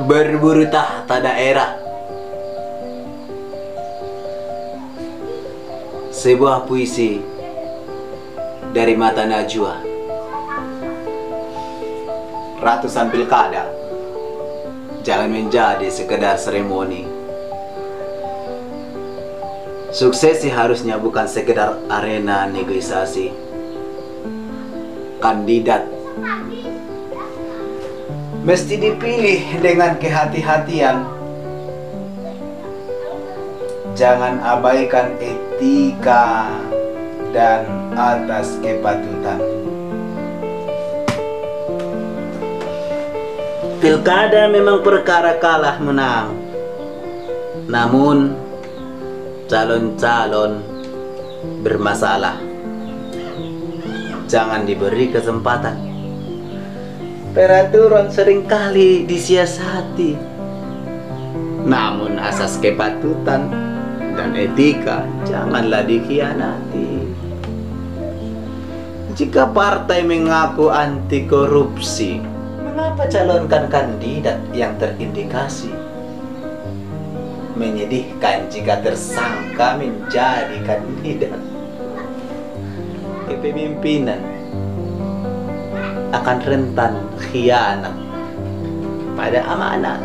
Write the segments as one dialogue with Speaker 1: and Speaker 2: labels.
Speaker 1: berburu tahta daerah. Sebuah puisi dari mata Najwa. Ratusan pilkada jangan menjadi sekedar seremoni. Sukses harusnya bukan sekedar arena negosiasi. Kandidat mesti dipilih dengan kehati-hatian. Jangan abaikan etika dan atas kepatutan. Pilkada memang perkara kalah menang. Namun calon-calon bermasalah jangan diberi kesempatan. Peraturan seringkali disiasati, namun asas kepatutan dan etika janganlah dikhianati. Jika partai mengaku anti korupsi, mengapa calonkan kandidat yang terindikasi? Menyedihkan jika tersangka menjadi kandidat. Kepemimpinan akan rentan khianat pada amanat.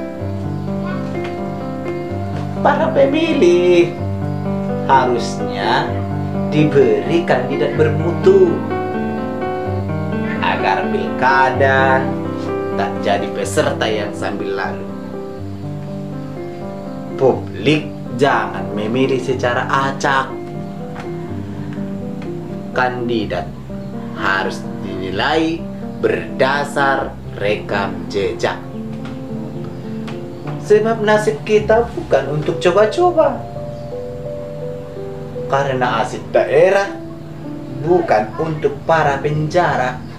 Speaker 1: Para pemilih harusnya diberi kandidat bermutu agar pilkada tak jadi peserta yang sambil lalu. Publik jangan memilih secara acak. Kandidat harus dinilai berdasar rekam jejak. Sebab nasib kita bukan untuk coba-coba. Karena aset daerah bukan untuk para penjara.